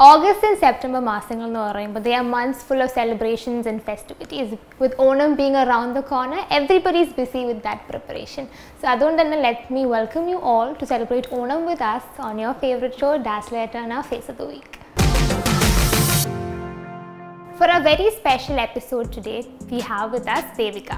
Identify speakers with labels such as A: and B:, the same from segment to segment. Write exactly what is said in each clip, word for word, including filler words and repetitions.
A: August and September മാസങ്ങൾ എന്ന് പറയുമ്പോൾ they are months full of celebrations and festivities. With Onam being around the corner, everybody is busy with that preparation. So അതുകൊണ്ട് തന്നെ let me welcome you all to celebrate Onam with us on your favorite show, Dazzler and our Face of the Week. For a very special episode today, we have with us Devika.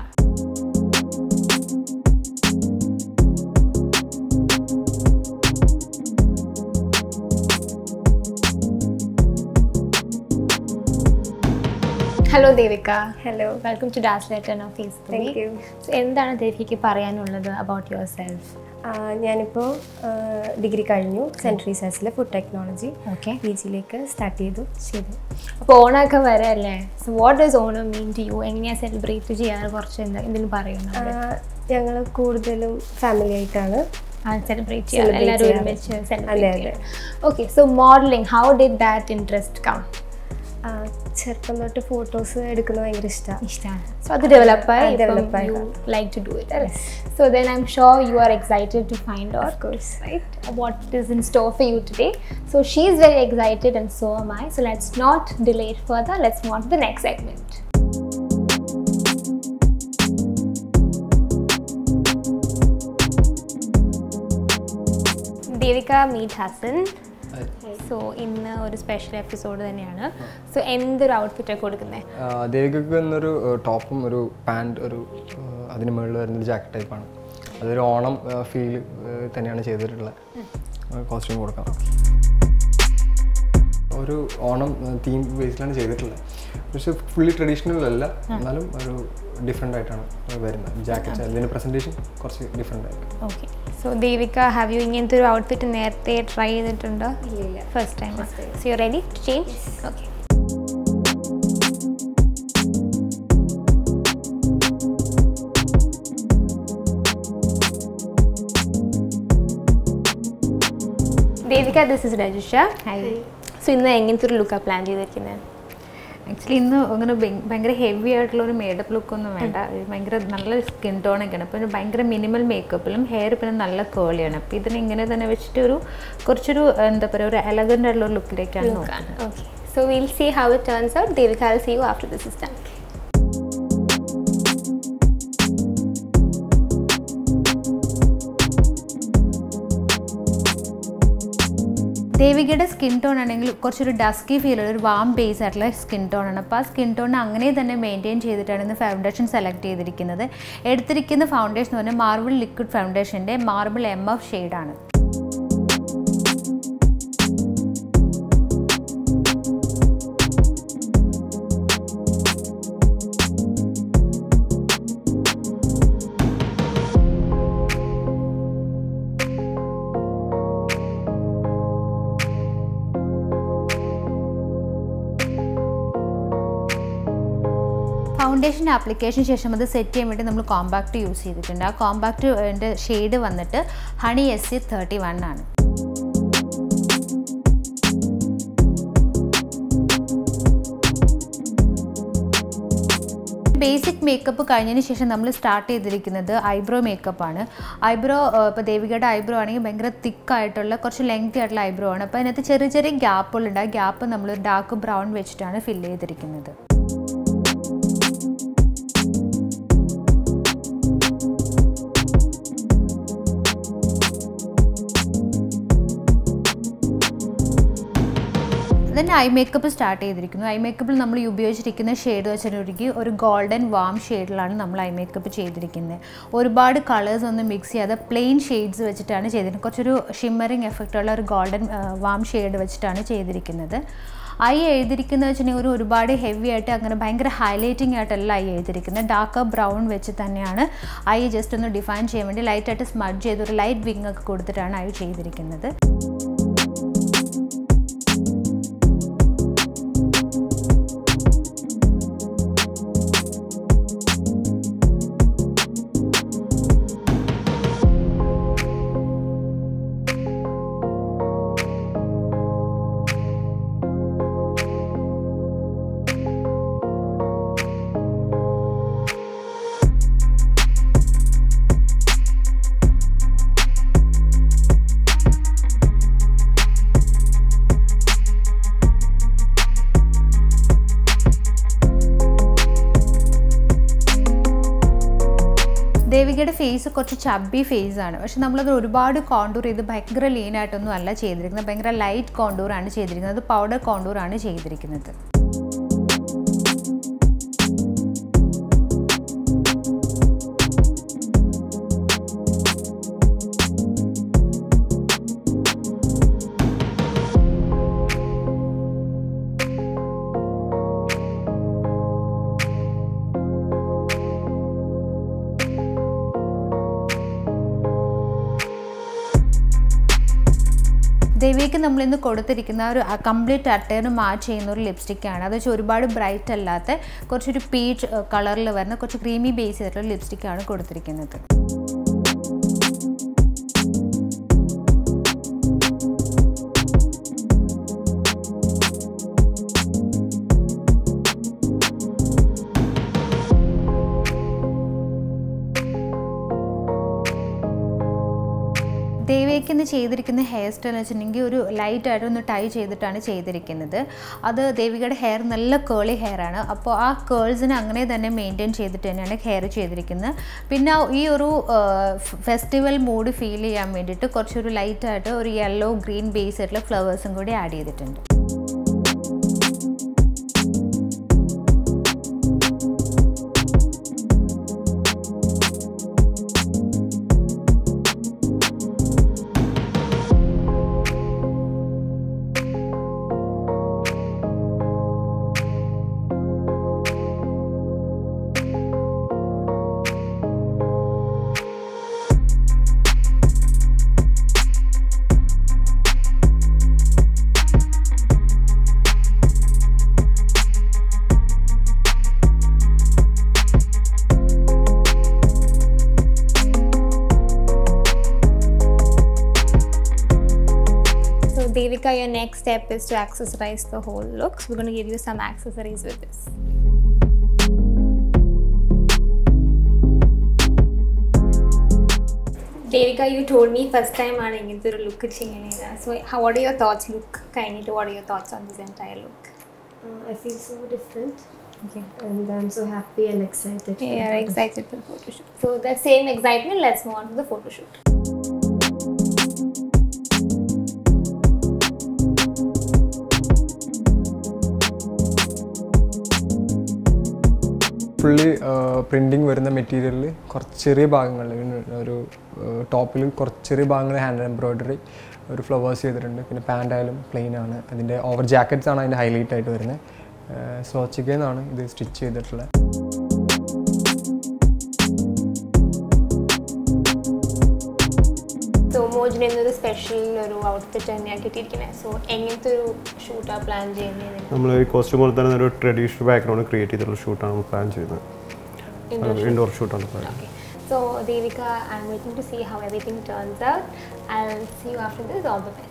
A: Hello Devika.
B: Hello.
A: Welcome to Dazzler and our Face of the Week.
B: Thank you.
A: So എന്താണ് ദേവികയ്ക്ക് പറയാനുള്ളത് about yourself?
B: ഞാനിപ്പോൾ degree കഴിഞ്ഞു saint ട്രീസസിലെ food technology
A: Okay.
B: പി ജിയിലേക്ക് start ചെയ്തു.
A: ശരി. അപ്പോൾ ഓണമൊക്കെ വരല്ലേ? So what does Onam mean to you? എങ്ങനെയാണ് സെലിബ്രേറ്റ് ചെയ്യാറ്? കുറച്ച് എന്താ എന്തെങ്കിലും പറയുന്നത്?
B: ഞങ്ങൾ കൂടുതലും ഫാമിലി ആയിട്ടാണ്
A: സെലിബ്രേറ്റ് ചെയ്യാറ്, എല്ലാവരും ഒരുമിച്ച്
B: അതെ
A: സെലിബ്രേറ്റ്
B: അതെ.
A: ചെയ്യാറ്. Okay, so modelling, how did that interest come?
B: ചെറുപ്പം തൊട്ട് ഫോട്ടോസ് എടുക്കുന്നത് ഭയങ്കര ഇഷ്ടമാണ്.
A: ഇഷ്ടമാണ്. സോ അത് ഡെവലപ്പായി
B: ഡെവലപ്പായി
A: you like to do it. So then I am sure you are excited to find out,
B: Of course.
A: right, what is in store for you today. So she is very excited and so am I. So let's not delay it further. Let's move on to the next segment. Devika, meet Hassan. So ഇന്ന് ഒരു special episode തന്നെയാണ്. So എന്തൊരു ഔട്ട്ഫിറ്റാണ് കൊടുക്കുന്നത്?
C: ദേവികക്ക് എന്നൊരു ടോപ്പും ഒരു pant, ഒരു അതിന് മുകളിൽ വരുന്നൊരു ജാക്കറ്റ് ടൈപ്പാണ്. അതൊരു ഓണം ഫീൽ തന്നെയാണ് ചെയ്തിട്ടുള്ളത്. കോസ്റ്റ്യൂം കൊടുക്കാം. ഒരു ഓണം തീം ബേസിലാണ് ചെയ്തിട്ടുള്ളത്. പക്ഷെ ഫുള്ളി ട്രഡീഷണൽ അല്ല, എന്നാലും ഒരു ഡിഫറെൻ്റ് ആയിട്ടാണ് വരുന്നത്. ജാക്കറ്റ് അതിൻ്റെ പ്രസൻറ്റേഷൻ കുറച്ച് ഡിഫറെൻ്റ് ആയിട്ട്.
A: Okay. So Devika, have you ഇങ്ങനത്തെ ഒരു ഔട്ട്ഫിറ്റ് നേരത്തെ ട്രൈ ചെയ്തിട്ടുണ്ടോ?
B: ഇല്ല.
A: First time. So you ready to change? Okay. Devika, this is Rajisha. Hi. So ഇന്ന് എങ്ങനത്തെ ഒരു ലുക്കാണ് പ്ലാൻ ചെയ്തിരിക്കുന്നത്?
D: ആക്ച്വലി ഇന്ന് അങ്ങനെ ഭയങ്കര ഹെവി ആയിട്ടുള്ള ഒരു മേക്കപ്പ് ലുക്കൊന്നും വേണ്ട. ഭയങ്കര നല്ല സ്കിൻ ടോണൊക്കെയാണ്. അപ്പോൾ ഭയങ്കര മിനിമൽ മേക്കപ്പിലും ഹെയർ പിന്നെ നല്ല കേളിയാണ്. അപ്പോൾ ഇതിനെ ഇങ്ങനെ തന്നെ വെച്ചിട്ട് ഒരു കുറച്ചൊരു എന്താ പറയുക, ഒരു എലഗൻ്റ് ആയിട്ടുള്ള ഒരു ലുക്കിലേക്കാണ് നോക്കുന്നത്.
A: Okay. So will see how it turns out. Devika, I will see you after this is done.
D: ദേവികയുടെ സ്കിൻ ടോൺ ആണെങ്കിൽ കുറച്ചൊരു ഡസ്കി ഫീൽ, ഒരു വാം ബേസ് ആയിട്ടുള്ള സ്കിൻ ടോൺ ആണ്. അപ്പോൾ ആ സ്കിൻ ടോൺ അങ്ങനെ തന്നെ മെയിൻറ്റെയിൻ ചെയ്തിട്ടാണ് ഇന്ന് ഫൗണ്ടേഷൻ സെലക്ട് ചെയ്തിരിക്കുന്നത്. എടുത്തിരിക്കുന്ന ഫൗണ്ടേഷൻ എന്ന് പറഞ്ഞാൽ മാർബിൾ ലിക്വിഡ് ഫൗണ്ടേഷൻ്റെ മാർബിൾ എം എഫ് ഷെയ്ഡാണ്. ഫൗണ്ടേഷൻ ആപ്ലിക്കേഷന് ശേഷം അത് സെറ്റ് ചെയ്യാൻ വേണ്ടി നമ്മൾ കോമ്പാക്റ്റ് യൂസ് ചെയ്തിട്ടുണ്ട്. ആ കോമ്പാക്റ്റിൻ്റെ ഷെയ്ഡ് വന്നിട്ട് honey S C thirty one ആണ്. ബേസിക് മേക്കപ്പ് കഴിഞ്ഞതിന് ശേഷം നമ്മൾ സ്റ്റാർട്ട് ചെയ്തിരിക്കുന്നത് ഐബ്രോ മേക്കപ്പാണ്. ഐബ്രോ ഇപ്പോൾ ദേവികയുടെ ഐബ്രോ ആണെങ്കിൽ ഭയങ്കര തിക്കായിട്ടുള്ള കുറച്ച് ലെങ്തി ആയിട്ടുള്ള ഐബ്രോ ആണ്. അപ്പോൾ അതിനകത്ത് ചെറിയ ചെറിയ ഗ്യാപ്പുകളുണ്ട്. ആ ഗ്യാപ്പ് നമ്മൾ ഡാർക്ക് ബ്രൗൺ വെച്ചിട്ടാണ് ഫില്ല് ചെയ്തിരിക്കുന്നത്. then ഐ മേക്കപ്പ് സ്റ്റാർട്ട് ചെയ്തിരിക്കുന്നു. ഐ മേക്കപ്പിൽ നമ്മൾ ഉപയോഗിച്ചിരിക്കുന്ന ഷെയ്ഡ് വെച്ചിട്ടുണ്ടെങ്കിൽ ഒരു ഗോൾഡൻ വാം ഷെയ്ഡിലാണ് നമ്മൾ ഐ മേക്കപ്പ് ചെയ്തിരിക്കുന്നത്. ഒരുപാട് കളേഴ്സ് ഒന്നും മിക്സ് ചെയ്യാതെ പ്ലെയിൻ ഷെയ്ഡ്സ് വെച്ചിട്ടാണ് ചെയ്തിരിക്കുന്നത്. കുറച്ചൊരു ഷിമ്മറിങ് എഫക്റ്റുള്ള ഒരു ഗോൾഡൻ വാം ഷെയ്ഡ് വെച്ചിട്ടാണ് ചെയ്തിരിക്കുന്നത്. ഐ എഴുതിയിരിക്കുന്നത് വെച്ചിട്ടുണ്ടെങ്കിൽ ഒരു ഒരുപാട് ഹെവി ആയിട്ട് അങ്ങനെ ഭയങ്കര ഹൈലൈറ്റിംഗ് ആയിട്ടല്ല ഐ എഴുതിയിരിക്കുന്നത്. ഡാർക്ക് ബ്രൗൺ വെച്ച് തന്നെയാണ് ഐ ജസ്റ്റ് ഒന്ന് ഡിഫൈൻ ചെയ്യാൻ വേണ്ടി ലൈറ്റായിട്ട് സ്മഡ്ജ് ചെയ്ത് ഒരു ലൈറ്റ് വിങ് ഒക്കെ കൊടുത്തിട്ടാണ് ഐ ചെയ്തിരിക്കുന്നത്. ദേവികയുടെ ഫേസ് കുറച്ച് ചബ്ബി ഫേസ് ആണ്. പക്ഷെ നമ്മളത് ഒരുപാട് കോണ്ടൂർ ചെയ്ത് ഭയങ്കര ലീനായിട്ടൊന്നും അല്ല ചെയ്തിരിക്കുന്നത്. ഭയങ്കര ലൈറ്റ് കോണ്ടൂറാണ് ചെയ്തിരിക്കുന്നത്. പൗഡർ കോണ്ടൂറാണ് ചെയ്തിരിക്കുന്നത്. ദേവിക്ക് നമ്മളിന്ന് കൊടുത്തിരിക്കുന്ന ഒരു കംപ്ലീറ്റ് അട്ടേണ് മാച്ച് ചെയ്യുന്ന ഒരു ലിപ്സ്റ്റിക്കാണ്. അത് വെച്ചാൽ ഒരുപാട് ബ്രൈറ്റ് അല്ലാത്ത കുറച്ചൊരു പീച്ച് കളറിൽ വരുന്ന കുറച്ച് ക്രീമി ബേസ് ചെയ്തിട്ടുള്ള ലിപ്സ്റ്റിക്കാണ് കൊടുത്തിരിക്കുന്നത്. ദേവിക്ക് ഇന്ന് ചെയ്തിരിക്കുന്ന ഹെയർ സ്റ്റൈൽ എന്ന് വെച്ചിട്ടുണ്ടെങ്കിൽ ഒരു ലൈറ്റായിട്ട് ഒന്ന് ടൈ ചെയ്തിട്ടാണ് ചെയ്തിരിക്കുന്നത്. അത് ദേവികയുടെ ഹെയർ നല്ല കേളി ഹെയർ ആണ്. അപ്പോൾ ആ കേൾസിനെ അങ്ങനെ തന്നെ മെയിൻറ്റെയിൻ ചെയ്തിട്ട് തന്നെയാണ് ഹെയർ ചെയ്തിരിക്കുന്നത്. പിന്നെ ഈ ഒരു ഫെസ്റ്റിവൽ മൂഡ് ഫീൽ ചെയ്യാൻ വേണ്ടിയിട്ട് കുറച്ചൊരു ലൈറ്റായിട്ട് ഒരു യെല്ലോ ഗ്രീൻ ബേസ് ആയിട്ടുള്ള ഫ്ലവേഴ്സും കൂടി ആഡ് ചെയ്തിട്ടുണ്ട്.
A: Devika, your next step is to accessorize the whole look. So we're going to give you some accessories with this. Devika, you told me first time I into a look. So how, what are your thoughts? Look, kind of, what are your thoughts on this entire look?
B: Uh, I feel so different.
A: Okay.
B: And I'm so happy and excited.
A: Yeah, you're excited for the photo shoot. So that same excitement, let's move on to the photo shoot.
C: Fully printing വരുന്ന മെറ്റീരിയലിൽ കുറച്ച് ചെറിയ ഭാഗങ്ങൾ ഒരു ടോപ്പിൽ കുറച്ച് ചെറിയ ഭാഗങ്ങൾ ഹാൻഡ് എംബ്രോയ്ഡറി ഒരു ഫ്ലവേഴ്സ് ചെയ്തിട്ടുണ്ട്. പിന്നെ പാൻ്റ് ആയാലും പ്ലെയിൻ ആണ്. അതിൻ്റെ ഓവർ ജാക്കറ്റ്സ് ആണ് അതിൻ്റെ ഹൈലൈറ്റ് ആയിട്ട് വരുന്നത്. സ്വോച്ചിക്കയിൽ നിന്നാണ് ഇത് സ്റ്റിച്ച് ചെയ്തിട്ടുള്ളത്.
A: So Mojine is a special outfit and so എങ്ങനത്തെ ഒരു ഷൂട്ടാ പ്ലാൻ ചെയ്യുന്നത്?
E: നമ്മൾ ഈ കോസ്റ്റ്യൂം പോലെ തന്നെ ഒരു ട്രഡീഷണൽ ബാക്ക്ഗ്രൗണ്ട് ക്രിയേറ്റ് ചെയ്തിട്ടുള്ള ഷൂട്ടാണ് പ്ലാൻ ചെയ്യുന്നത്. ഇൻഡോർ ഷൂട്ടാണ് plan.
A: Okay. So Devika, I'm waiting to see how everything turns out. I'll see you after this. All the best.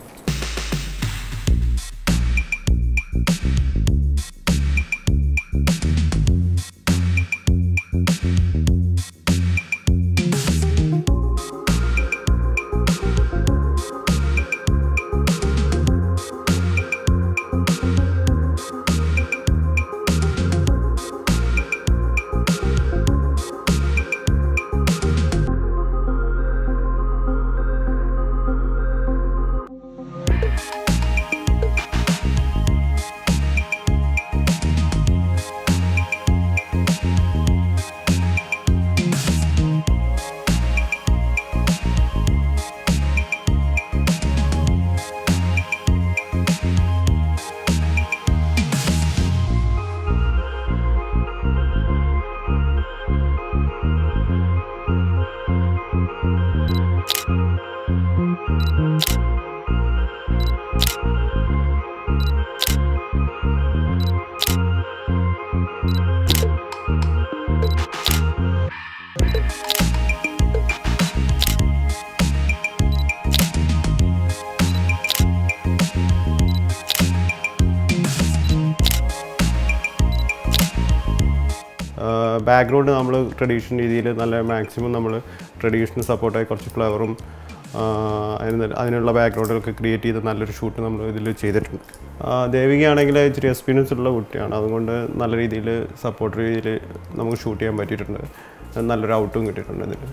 E: Background നമ്മൾ ട്രഡീഷണൽ രീതിയിൽ നല്ല മാക്സിമം നമ്മൾ ട്രഡീഷണൽ സപ്പോർട്ടായി കുറച്ച് ഫ്ലവറും അതിന് അതിനുള്ള ബാക്ക്ഗ്രൗണ്ടുകളൊക്കെ ക്രിയേറ്റ് ചെയ്ത് നല്ലൊരു ഷൂട്ട് നമ്മൾ ഇതിൽ ചെയ്തിട്ടുണ്ട്. ദേവികയാണെങ്കിൽ ഇച്ചിരി എക്സ്പീരിയൻസ് ഉള്ള കുട്ടിയാണ്. അതുകൊണ്ട് നല്ല രീതിയിൽ സപ്പോർട്ട് രീതിയിൽ നമുക്ക് ഷൂട്ട് ചെയ്യാൻ പറ്റിയിട്ടുണ്ട്. നല്ലൊരു ഔട്ടും കിട്ടിയിട്ടുണ്ട് ഇതിൽ.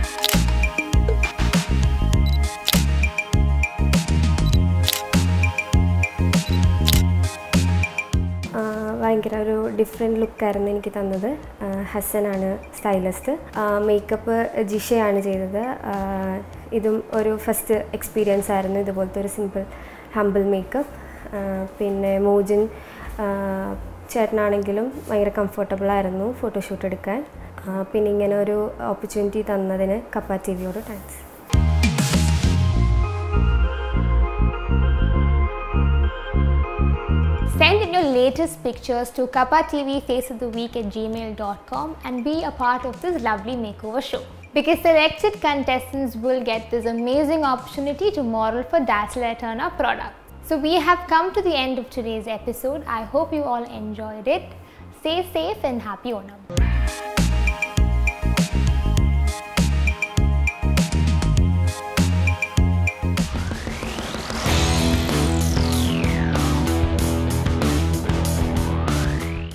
B: ഭയങ്കര ഒരു ഡിഫറെൻറ്റ് ലുക്കായിരുന്നു എനിക്ക് തന്നത്. ഹസനാണ് സ്റ്റൈലിസ്റ്റ്. മേക്കപ്പ് ജിഷയാണ് ചെയ്തത്. ഇതും ഒരു ഫസ്റ്റ് എക്സ്പീരിയൻസ് ആയിരുന്നു, ഇതുപോലത്തെ ഒരു സിമ്പിൾ ഹംബിൾ മേക്കപ്പ്. പിന്നെ മോജിൻ ചേട്ടനാണെങ്കിലും ഭയങ്കര കംഫർട്ടബിളായിരുന്നു ഫോട്ടോഷൂട്ട് എടുക്കാൻ. പിന്നെ ഇങ്ങനെ ഒരു ഓപ്പർച്യൂണിറ്റി തന്നതിന് കപ്പ ടി വിയോട് thanks.
A: Send in your latest pictures to Kappa T V face of the week at gmail dot com and be a part of this lovely makeover show. Because selected contestants will get this amazing opportunity to model for Dazzle Eterna product. So we have come to the end of today's episode. I hope you all enjoyed it. Stay safe and happy Onam.